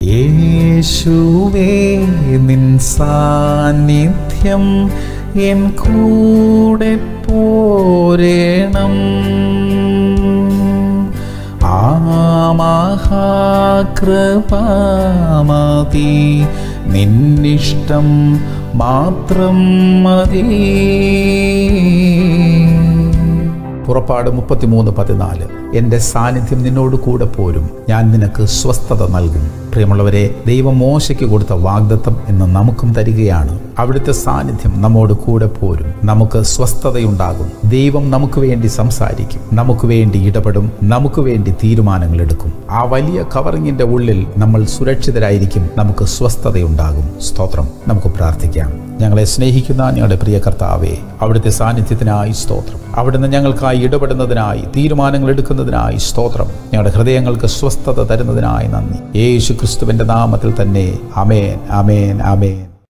യേശുവേ നിൻ സാന്നിധ്യം എൻ കൂടെ പോരേണം. ആ മഹാകൃപമതി, നിന്നിഷ്ടം മാത്രം മതി. പുറപ്പാട് 33:14. എൻ്റെ സാന്നിധ്യം നിന്നോട് കൂടെ പോരും, ഞാൻ നിനക്ക് സ്വസ്ഥത നൽകും. പ്രിയമുള്ളവരെ, ദൈവം മോശയ്ക്ക് കൊടുത്ത വാഗ്ദത്തം ഇന്ന് നമുക്കും തരികയാണ്. അവിടുത്തെ സാന്നിധ്യം നമ്മോട് കൂടെ പോരും, നമുക്ക് സ്വസ്ഥതയുണ്ടാകും. ദൈവം നമുക്ക് വേണ്ടി സംസാരിക്കും, നമുക്ക് വേണ്ടി ഇടപെടും, നമുക്ക് വേണ്ടി തീരുമാനങ്ങൾ എടുക്കും. ആ വലിയ കവറിങ്ങിന്റെ ഉള്ളിൽ നമ്മൾ സുരക്ഷിതരായിരിക്കും, നമുക്ക് സ്വസ്ഥതയുണ്ടാകും. സ്തോത്രം. നമുക്ക് പ്രാർത്ഥിക്കാം. ഞങ്ങളെ സ്നേഹിക്കുന്ന ഞങ്ങളുടെ പ്രിയ കർത്താവേ, അവിടുത്തെ സാന്നിധ്യത്തിനായി സ്തോത്രം. അവിടുന്ന് ഞങ്ങൾക്കായി ഇടപെടുന്നതിനായി, തീരുമാനങ്ങൾ എടുക്കുന്നതിനായി സ്തോത്രം. ഞങ്ങളുടെ ഹൃദയങ്ങൾക്ക് സ്വസ്ഥത തരുന്നതിനായി നന്ദി. യേശു ക്രിസ്തുവിന്റെ നാമത്തിൽ തന്നെ. ആമേൻ, ആമേൻ, ആമേൻ.